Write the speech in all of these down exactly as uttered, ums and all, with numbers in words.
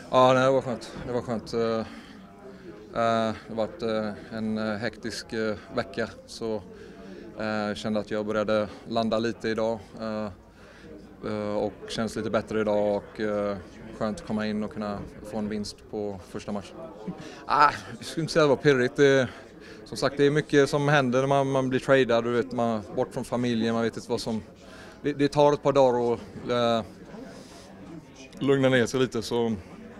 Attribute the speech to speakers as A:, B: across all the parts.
A: Ja, det var skönt. Det var skönt. Eh, eh, Det har varit eh, en eh, hektisk eh, vecka, så eh, jag kände att jag började landa lite idag eh, eh, och känns lite bättre idag, och eh, skönt att komma in och kunna få en vinst på första matchen. Ah, jag skulle inte säga att det var pirrigt. Det, som sagt, det är mycket som händer när man, man blir tradad, du vet, man bort från familjen, man vet inte vad som... Det, det tar ett par dagar att eh, lugna ner sig lite, så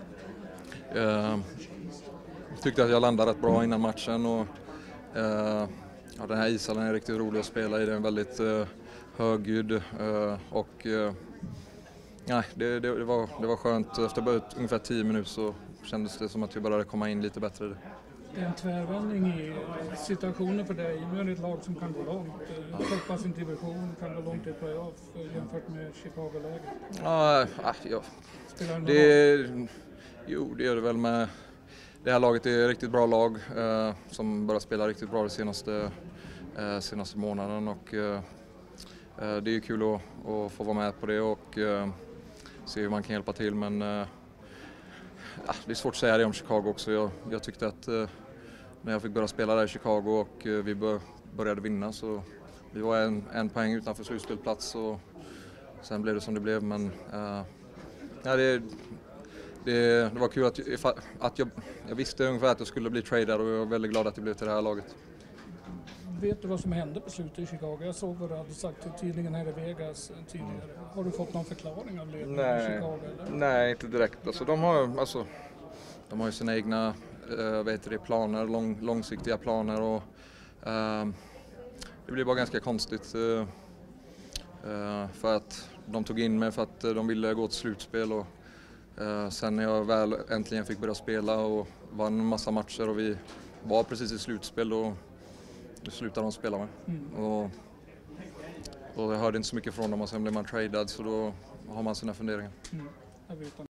A: eh, jag tyckte att jag landade rätt bra innan matchen, och eh, ja, den här ishallen är riktigt rolig att spela i, den är väldigt eh, högljudd eh, och eh, nej, det, det, det, var, det var skönt. Efter bara ungefär tio minuter så kändes det som att vi började komma in lite bättre.
B: Det är en tvärvändning i situationen för dig. Nu är det ett lag som kan gå långt. Toppa sin division, kan gå långt i playoff jämfört med Chicago-läget.
A: Ja, ja.
B: Spelar
A: det, det jo, det gör det väl med. Det här laget är ett riktigt bra lag eh, som börjar spela riktigt bra de senaste, eh, senaste månaden, och eh, det är ju kul att, att få vara med på det och eh, se hur man kan hjälpa till, men eh, ja, det är svårt att säga det om Chicago också. Jag, jag tyckte att eh, när jag fick börja spela där i Chicago och eh, vi bör, började vinna, så vi var en, en poäng utanför slutspelplats, och sen blev det som det blev, men eh, ja, det Det, det var kul att, att jag, jag visste ungefär att jag skulle bli tradad, och jag är väldigt glad att det blev till det här laget.
B: Vet du vad som hände på slutet i Chicago? Jag såg vad du hade sagt till tidningen här i Vegas tidigare. Har du fått någon förklaring av ledningen i Chicago? Eller?
A: Nej, inte direkt. Alltså, de, har, alltså, de har ju sina egna äh, vet du, planer, lång, långsiktiga planer, och äh, det blir bara ganska konstigt äh, för att de tog in mig för att de ville gå till slutspel, och Uh, sen när jag väl äntligen fick börja spela och vann en massa matcher och vi var precis i slutspel, då, då slutade de spela med. Mm. Och, och jag hörde inte så mycket från dem, och sen blev man tradad, så då har man sina funderingar.
B: Mm. Jag vet inte.